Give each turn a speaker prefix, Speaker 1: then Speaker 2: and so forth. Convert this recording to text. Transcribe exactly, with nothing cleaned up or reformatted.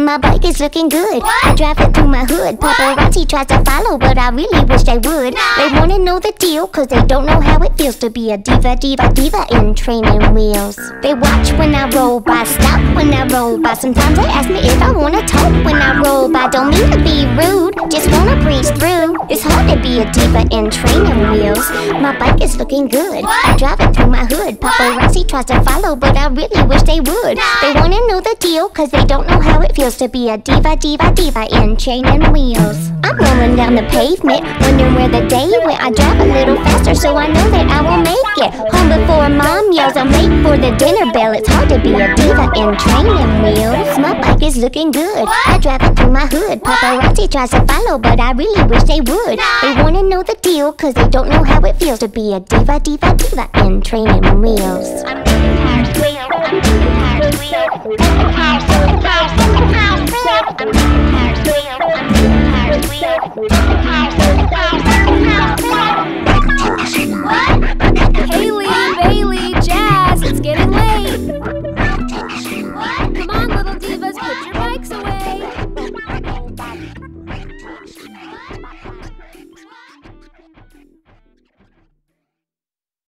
Speaker 1: My bike is looking good. I drive it through my hood. Paparazzi tries to follow, but I really wish they would. They wanna know the deal, cause they don't know how it feels to be a diva, diva, diva in training wheels. They watch when I roll by, stop when I roll by. Sometimes they ask me if I wanna talk when I roll by. Don't mean to be rude, just wanna breeze through. It's hard to be a diva in training wheels. My bike is looking good. I drive it through my hood. Paparazzi tries to follow, but I really wish they would. They wanna know the deal, cause they don't know how it feels to be a diva, diva, diva in training wheels. I'm rolling down the pavement, wondering where the day went. I drive a little faster so I know that I will make it home before mom yells I'm late for the dinner bell. It's hard to be a diva in training wheels. My bike is looking good. I drive it through my hood. Paparazzi tries to follow, but I really wish they would. They wanna know the deal, cause they don't know how it feels to be a diva, diva, diva in training wheels. I'm getting tired, squeal. I'm getting tired, squeal. I'm tired, I'm tired, I'm tired, squeal. I'm getting tired, squeal. I'm getting tired, squeal. I'm tired, I'm tired, I'm tired, squeal. What?
Speaker 2: Haley, Bailey, Jazz, it's getting late. Come on, little divas, put your bikes away.